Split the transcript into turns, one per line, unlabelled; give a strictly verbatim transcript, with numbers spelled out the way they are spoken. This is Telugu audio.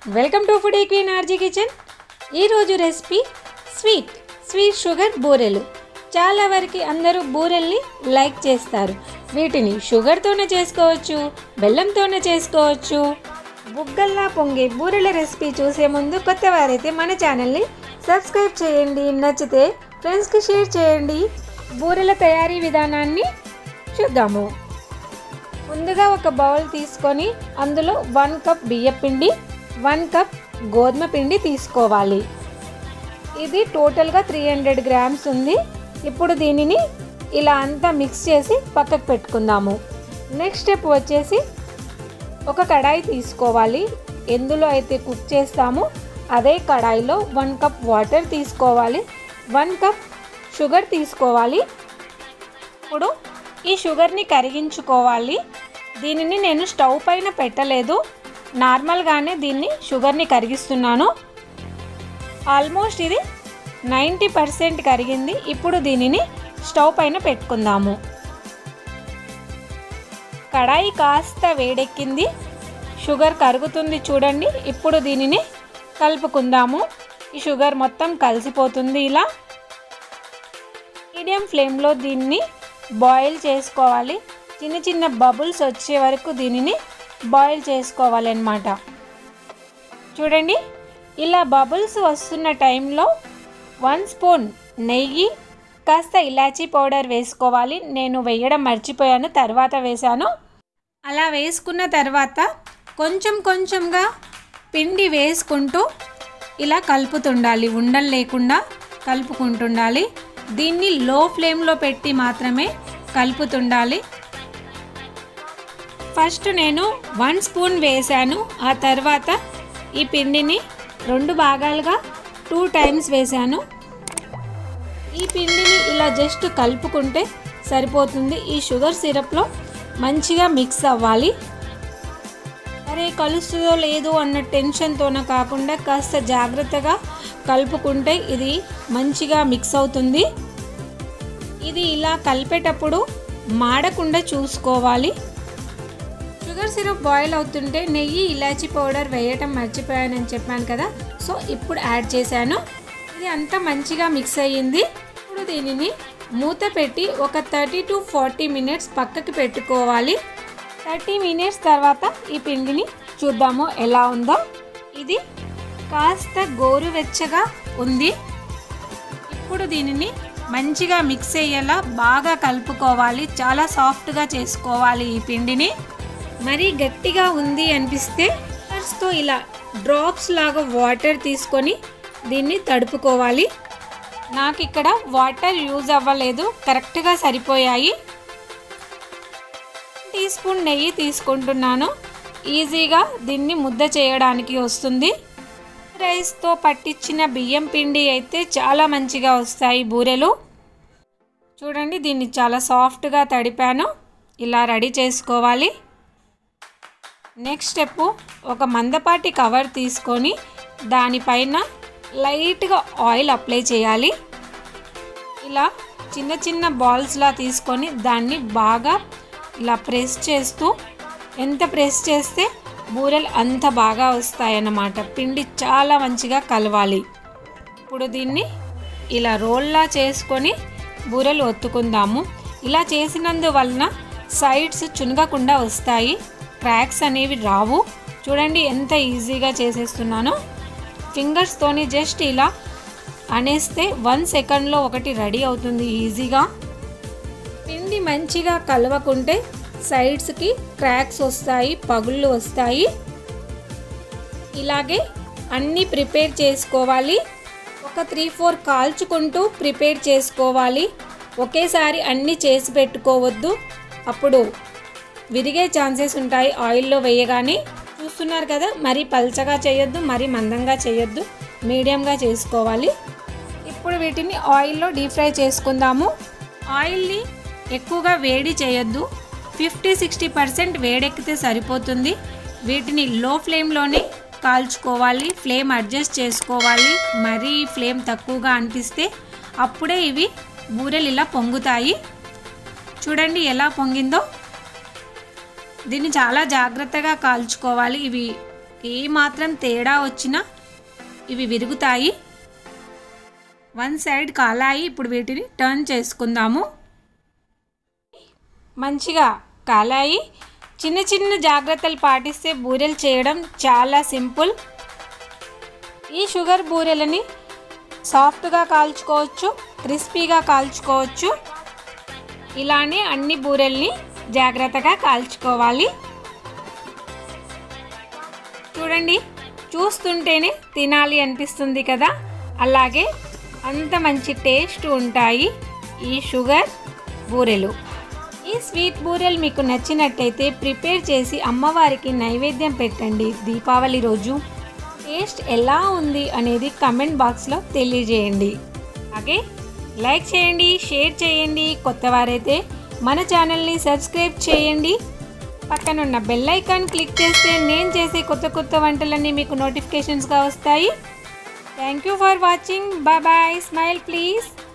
Welcome to foodie queen RG kitchen. ఈరోజు రెసిపీ స్వీట్ స్వీట్ షుగర్ బూరెలు. చాలా వరకు అందరూ బూరెల్ని లైక్ చేస్తారు. వీటిని షుగర్తోనే చేసుకోవచ్చు, బెల్లంతోనే చేసుకోవచ్చు. బుగ్గల్లా పొంగే బూరెల రెసిపీ చూసే ముందు కొత్త వారైతే మన ఛానల్ని సబ్స్క్రైబ్ చేయండి. నచ్చితే ఫ్రెండ్స్కి షేర్ చేయండి. బూరెల తయారీ విధానాన్ని చూద్దాము. ముందుగా ఒక బౌల్ తీసుకొని అందులో వన్ కప్ బియ్యం పిండి, వన్ కప్ గోధుమ పిండి తీసుకోవాలి. ఇది టోటల్గా త్రీ హండ్రెడ్ గ్రామ్స్ ఉంది. ఇప్పుడు దీనిని ఇలా అంతా మిక్స్ చేసి పక్కకు పెట్టుకుందాము. నెక్స్ట్ స్టెప్ వచ్చేసి ఒక కడాయి తీసుకోవాలి. ఎందులో అయితే కుక్ చేస్తామో అదే కడాయిలో వన్ కప్ వాటర్ తీసుకోవాలి, వన్ కప్ షుగర్ తీసుకోవాలి. ఇప్పుడు ఈ షుగర్ని కరిగించుకోవాలి. దీనిని నేను స్టవ్ పైన పెట్టలేదు, నార్మల్గానే దీన్ని షుగర్ని కరిగిస్తున్నాను. ఆల్మోస్ట్ ఇది నైంటీ పర్సెంట్ కరిగింది. ఇప్పుడు దీనిని స్టవ్ పైన పెట్టుకుందాము. కడాయి కాస్త వేడెక్కింది, షుగర్ కరుగుతుంది చూడండి. ఇప్పుడు దీనిని కలుపుకుందాము. ఈ షుగర్ మొత్తం కలిసిపోతుంది. ఇలా మీడియం ఫ్లేమ్లో దీన్ని బాయిల్ చేసుకోవాలి. చిన్న చిన్న బబుల్స్ వచ్చే వరకు దీనిని బాయిల్ చేసుకోవాలన్నమాట. చూడండి, ఇలా బబుల్స్ వస్తున్న టైంలో వన్ స్పూన్ నెయ్యి, కాస్త ఇలాచీ పౌడర్ వేసుకోవాలి. నేను వేయడం మర్చిపోయాను, తర్వాత వేశాను. అలా వేసుకున్న తర్వాత కొంచెం కొంచెంగా పిండి వేసుకుంటూ ఇలా కలుపుతుండాలి, ఉండలు లేకుండా కలుపుకుంటుండాలి. దీన్ని లో ఫ్లేమ్లో పెట్టి మాత్రమే కలుపుతుండాలి. ఫస్ట్ నేను వన్ స్పూన్ వేసాను, ఆ తర్వాత ఈ పిండిని రెండు భాగాలుగా టూ టైమ్స్ వేసాను. ఈ పిండిని ఇలా జస్ట్ కలుపుకుంటే సరిపోతుంది. ఈ షుగర్ సిరప్లో మంచిగా మిక్స్ అవ్వాలి. అరే కలుస్తుందో లేదో అన్న టెన్షన్తోన కాకుండా కాస్త జాగ్రత్తగా కలుపుకుంటే ఇది మంచిగా మిక్స్ అవుతుంది. ఇది ఇలా కలిపేటప్పుడు మాడకుండా చూసుకోవాలి. షుగర్ సిరప్ బాయిల్ అవుతుంటే నెయ్యి, ఇలాచీ పౌడర్ వేయటం మర్చిపోయానని చెప్పాను కదా, సో ఇప్పుడు యాడ్ చేశాను. ఇది అంతా మంచిగా మిక్స్ అయ్యింది. ఇప్పుడు దీనిని మూత పెట్టి ఒక థర్టీ టు ఫార్టీ మినిట్స్ పక్కకి పెట్టుకోవాలి. థర్టీ మినిట్స్ తర్వాత ఈ పిండిని చూద్దాము ఎలా ఉందో. ఇది కాస్త గోరువెచ్చగా ఉంది. ఇప్పుడు దీనిని మంచిగా మిక్స్ అయ్యేలా బాగా కలుపుకోవాలి. చాలా సాఫ్ట్గా చేసుకోవాలి ఈ పిండిని. మరీ గట్టిగా ఉంది అనిపిస్తే తో ఇలా డ్రాప్స్ లాగా వాటర్ తీసుకొని దీన్ని తడుపుకోవాలి. నాకు ఇక్కడ వాటర్ యూజ్ అవ్వలేదు, కరెక్ట్గా సరిపోయాయి. టీ స్పూన్ నెయ్యి తీసుకుంటున్నాను. ఈజీగా దీన్ని ముద్ద చేయడానికి వస్తుంది. రైస్తో పట్టించిన బియ్యం పిండి అయితే చాలా మంచిగా వస్తాయి బూరెలు. చూడండి, దీన్ని చాలా సాఫ్ట్గా తడిపాను. ఇలా రెడీ చేసుకోవాలి. నెక్స్ట్ స్టెప్ ఒక మందపాటి కవర్ తీసుకొని దానిపైన లైట్గా ఆయిల్ అప్లై చేయాలి. ఇలా చిన్న చిన్న బాల్స్లా తీసుకొని దాన్ని బాగా ఇలా ప్రెస్ చేస్తూ, ఎంత ప్రెస్ చేస్తే బూరెలు అంత బాగా వస్తాయన్నమాట. పిండి చాలా మంచిగా కలవాలి. ఇప్పుడు దీన్ని ఇలా రోల్లా చేసుకొని బూరెలు ఒత్తుకుందాము. ఇలా చేసినందువలన సైడ్స్ చునగకుండా వస్తాయి, క్రాక్స్ అనేవి రావు. చూడండి ఎంత ఈజీగా చేసేస్తున్నానో. ఫింగర్స్తోని జస్ట్ ఇలా అనేస్తే వన్ సెకండ్లో ఒకటి రెడీ అవుతుంది ఈజీగా. పిండి మంచిగా కలవకుంటే సైడ్స్కి క్రాక్స్ వస్తాయి, పగుళ్ళు వస్తాయి. ఇలాగే అన్నీ ప్రిపేర్ చేసుకోవాలి. ఒక త్రీ ఫోర్ కాల్చుకుంటూ ప్రిపేర్ చేసుకోవాలి. ఒకేసారి అన్నీ చేసి పెట్టుకోవద్దు, అప్పుడు విరిగే ఛాన్సెస్ ఉంటాయి ఆయిల్లో వేయగానే. చూస్తున్నారు కదా, మరీ పల్చగా చేయొద్దు, మరీ మందంగా చేయొద్దు, మీడియంగా చేసుకోవాలి. ఇప్పుడు వీటిని ఆయిల్లో డీప్ ఫ్రై చేసుకుందాము. ఆయిల్ని ఎక్కువగా వేడి చేయొద్దు, ఫిఫ్టీ సిక్స్టీ పర్సెంట్ వేడెక్కితే సరిపోతుంది. వీటిని లో ఫ్లేమ్లోనే కాల్చుకోవాలి. ఫ్లేమ్ అడ్జస్ట్ చేసుకోవాలి. మరీ ఫ్లేమ్ తక్కువగా అనిపిస్తే అప్పుడే ఇవి బూరెలు ఇలా పొంగుతాయి. చూడండి ఎలా పొంగిందో. దీన్ని చాలా జాగ్రత్తగా కాల్చుకోవాలి. ఇవి ఏ మాత్రం తేడా వచ్చినా ఇవి విరుగుతాయి. One side కాలాయి. ఇప్పుడు వీటిని టర్న్ చేసుకుందాము. మంచిగా కాలాయి. చిన్న చిన్న జాగ్రత్తలు పాటిస్తే బూరెలు చేయడం చాలా సింపుల్. ఈ షుగర్ బూరెలని సాఫ్ట్గా కాల్చుకోవచ్చు, క్రిస్పీగా కాల్చుకోవచ్చు. ఇలానే అన్ని బూరెల్ని జాగ్రత్తగా కాల్చుకోవాలి. చూడండి, చూస్తుంటేనే తినాలి అనిపిస్తుంది కదా. అలాగే అంత మంచి టేస్ట్ ఉంటాయి ఈ షుగర్ బూరెలు. ఈ స్వీట్ బూరెలు మీకు నచ్చినట్టయితే ప్రిపేర్ చేసి అమ్మవారికి నైవేద్యం పెట్టండి దీపావళి రోజు. టేస్ట్ ఎలా ఉంది అనేది కమెంట్ బాక్స్లో తెలియజేయండి. అలాగే లైక్ చేయండి, షేర్ చేయండి. కొత్త వారైతే మన ఛానల్ని సబ్స్క్రైబ్ చేయండి. పక్కనున్న బెల్ ఐకాన్ క్లిక్ చేస్తే నేను చేసే కొత్త కొత్త వంటలన్నీ మీకు నోటిఫికేషన్స్గా వస్తాయి. Thank you for watching. Bye bye. Smile please.